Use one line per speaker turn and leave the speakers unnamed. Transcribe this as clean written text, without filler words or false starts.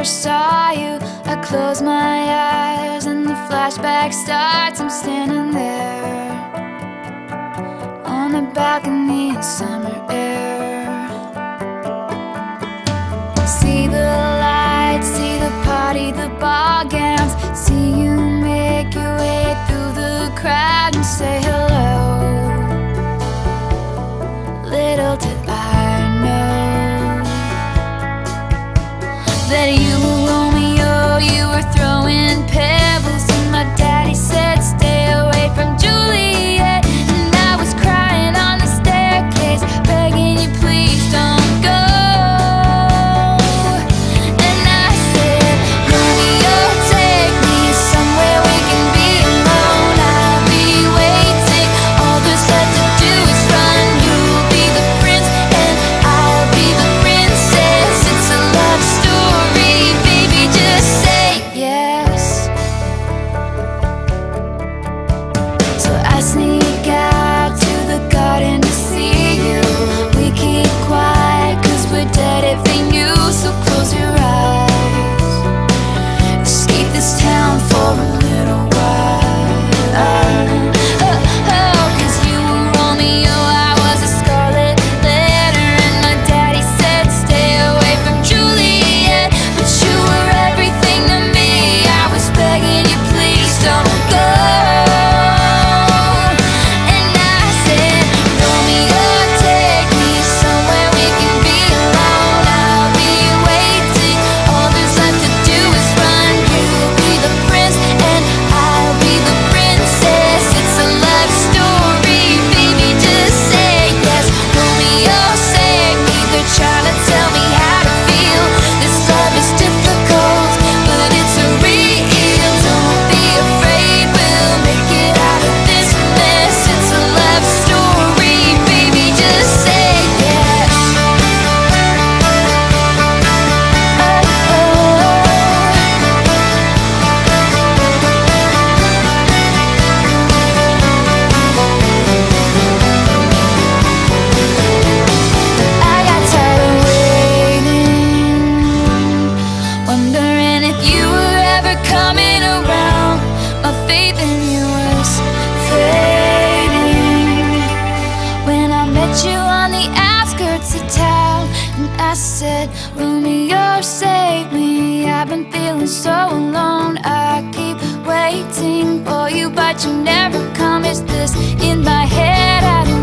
first saw you, I close my eyes and the flashback starts. I'm standing there on the balcony in summer air. See the lights, see the party, the ball gowns. See you make your way through the crowd and say hello. Little did I know that you were Romeo, you were throwing pebbles, and my daddy said stay away from Juliet. And I was crying on the staircase, begging you please don't go. And I said, Romeo, take me somewhere we can be alone. I'll be waiting, all there's left to do is run. You'll be the prince and I'll be the princess. It's a love story, baby, just say yes. So I sneak out to the garden to see you. We keep quiet cause we're dead if they knew. So close your eyes, escape this town for a little while. Cause you were Romeo, I was a scarlet letter, and my daddy said stay away from Juliet. But you were everything to me, I was begging you please don't go. And I said, Romeo, take me somewhere we can be alone. I'll be waiting, all there's left to do is run. You'll be the prince and I'll be the princess. It's a love story, baby, just say yes. Romeo, save me, they're trying to tell me how to feel. This love is difficult, but it's real. Don't be afraid, we'll make it out of this mess. It's a love story, baby, just say yes. I got tired of waiting, wondering if you were ever coming around. My faith in you was fading when I met you on the outskirts of town. And I said, Romeo, save me, I've been feeling so alone. I keep waiting for you, but you never come. Is this in my head? I don't